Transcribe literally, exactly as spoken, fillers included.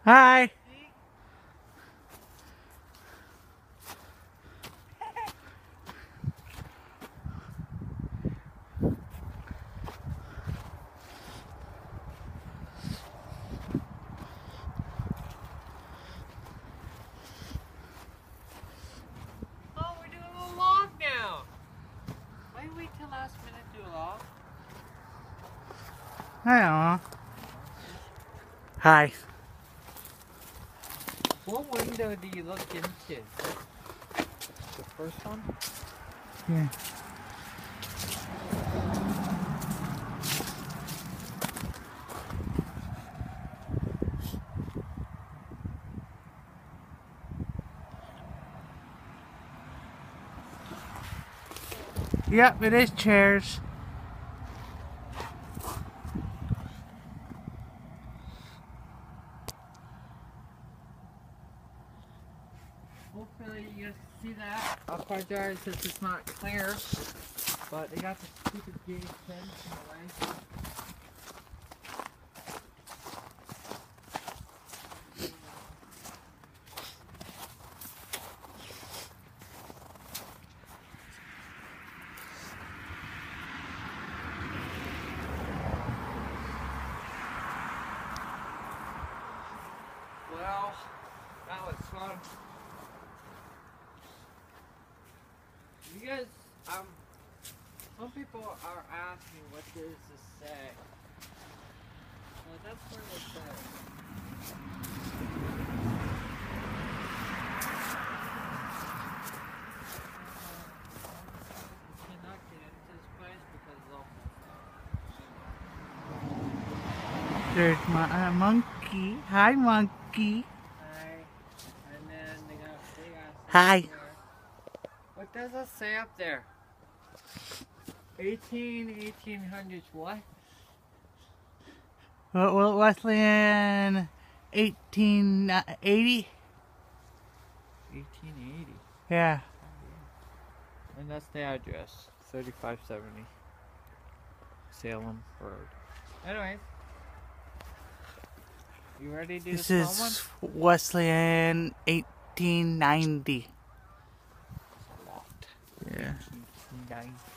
Hi. Oh, we're doing a vlog now. Why wait till last minute to do a vlog? I don't know. Hi. What window do you look into? The first one? Yeah. Yep, it is chairs. Hopefully you guys can see that. I apologize if it's not clear, but they got the stupid gate fence in the way. Well, that was fun. You guys, um, some people are asking what does this say. Well, that's what it says. You cannot get into this place because of There's my uh, monkey. Hi, monkey. Hi. And then they got a big ass Hi. there. What does it say up there? eighteen, eighteen hundreds what? Well, well, Wesleyan, eighteen eighty. eighteen eighty. Yeah. And that's the address. thirty-five seventy Salem Road. Anyways. You ready to do This the small is one? Wesleyan, eighteen ninety. That's a lot. Yeah. eighteen ninety.